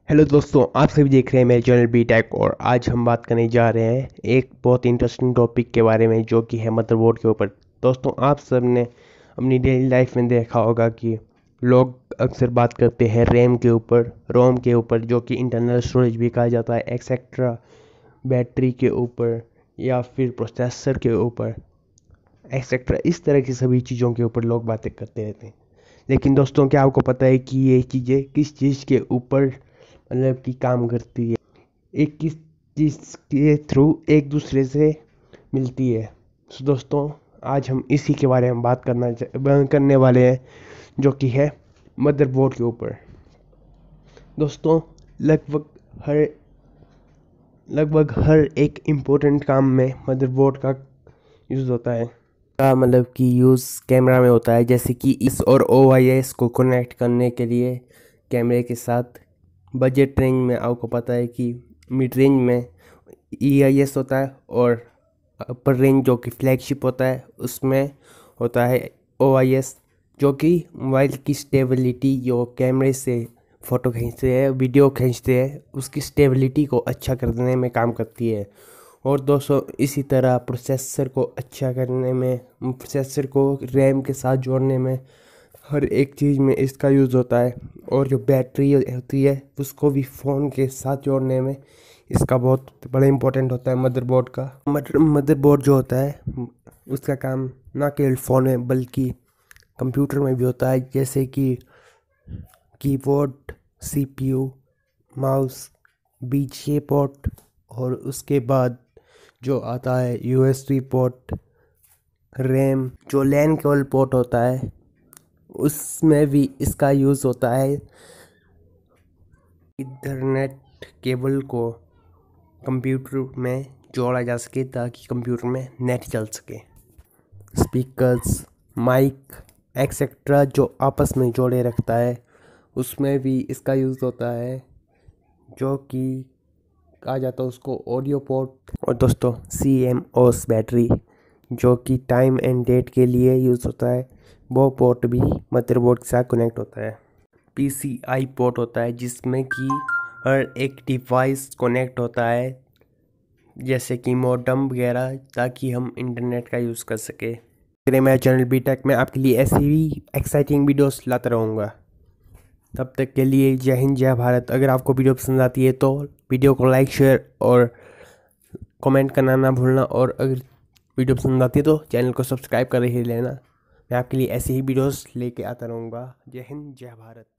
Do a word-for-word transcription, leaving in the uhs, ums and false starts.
Hello दोस्तों, आप सभी देख रहे हैं मेरे चैनल बी टेक। और आज हम बात करने जा रहे हैं एक बहुत इंटरेस्टिंग टॉपिक के बारे में, जो कि है मदरबोर्ड के ऊपर। दोस्तों, आप सब ने अपनी डेली लाइफ में देखा होगा कि लोग अक्सर बात करते हैं रैम के ऊपर, रोम के ऊपर, जो कि इंटरनल स्टोरेज भी कहा जाता है, एक्सेट्रा, बैटरी के ऊपर या फिर प्रोसेसर के ऊपर, एक्सेट्रा। इस तरह की सभी चीज़ों के ऊपर लोग बातें करते रहते हैं। लेकिन दोस्तों, क्या आपको पता है कि ये चीज़ें किस चीज़ के ऊपर मतलब कि काम करती है, एक किस चीज़ के थ्रू एक दूसरे से मिलती है। तो दोस्तों, आज हम इसी के बारे में बात करना चा- करने वाले हैं, जो कि है मदरबोर्ड के ऊपर। दोस्तों, लगभग हर लगभग हर एक इम्पोर्टेंट काम में मदरबोर्ड का यूज़ होता है। का मतलब कि यूज़ कैमरा में होता है, जैसे कि इस और ओ आई एस को कनेक्ट करने के लिए कैमरे के साथ। बजट रेंज में आपको पता है कि मिड रेंज में ई आई एस होता है, और अपर रेंज जो कि फ्लैगशिप होता है उसमें होता है ओ आई एस, जो कि मोबाइल की स्टेबिलिटी, जो कैमरे से फ़ोटो खींचते हैं, वीडियो खींचते हैं, उसकी स्टेबिलिटी को अच्छा करने में काम करती है। और दोस्तों, इसी तरह प्रोसेसर को अच्छा करने में, प्रोसेसर को रैम के साथ जोड़ने में, हर एक चीज़ में इसका यूज़ होता है। और जो बैटरी होती है उसको भी फ़ोन के साथ जोड़ने में इसका बहुत बड़ा इम्पोर्टेंट होता है मदरबोर्ड का। मदर मदरबोर्ड जो होता है उसका काम ना केवल फ़ोन में बल्कि कंप्यूटर में भी होता है, जैसे कि keyboard, C P U, mouse, बीजे पोर्ट, और उसके बाद जो आता है U S B port, RAM, जो लैन केबल पोर्ट होता है उसमें भी इसका यूज़ होता है। इथरनेट केबल को कंप्यूटर में जोड़ा जा सके ताकि कंप्यूटर में नेट चल सके। स्पीकर्स, माइक, एक्सेट्रा जो आपस में जोड़े रखता है उसमें भी इसका यूज़ होता है, जो कि कहा जाता है उसको ऑडियो पोर्ट। और दोस्तों, C M O S battery, जो कि टाइम एंड डेट के लिए यूज़ होता है, वो पोर्ट भी मदरबोर्ड के साथ कनेक्ट होता है। पी सी आई पोर्ट होता है, जिसमें कि हर एक डिवाइस कनेक्ट होता है, जैसे कि मॉडेम वगैरह, ताकि हम इंटरनेट का यूज़ कर सके। मेरे मेरा चैनल बी टेक में आपके लिए ऐसी ही एक्साइटिंग वीडियोस लाता रहूँगा। तब तक के लिए जय हिंद, जय भारत। अगर आपको वीडियो पसंद आती है तो वीडियो को लाइक, शेयर और कमेंट करना ना भूलना। और अगर वीडियो पसंद आती है तो चैनल को सब्सक्राइब कर ही लेना। मैं आपके लिए ऐसे ही वीडियोस लेके आता रहूँगा। जय हिंद, जय भारत।